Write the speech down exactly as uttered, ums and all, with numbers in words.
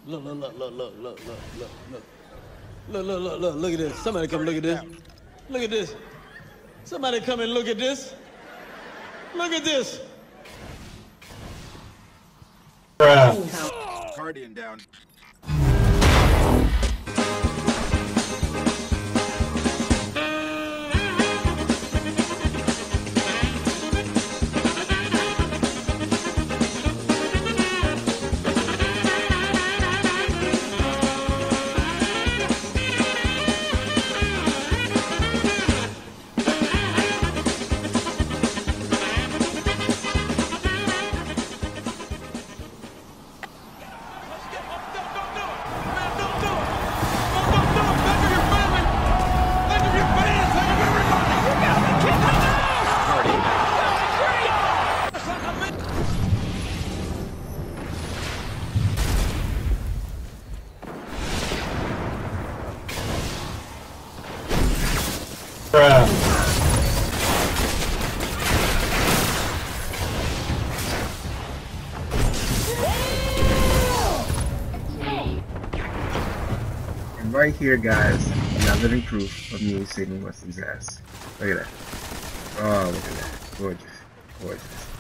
Look, look, look, look, look, look, look, look, look. Look, look, look, look, look at this. Somebody come look at this. Look at this. Somebody come and look at this. Look at this. Bruh. Guardian down. And right here, guys, another living proof of me saving Wesley's ass. Look at that. Oh, look at that. Gorgeous. Gorgeous.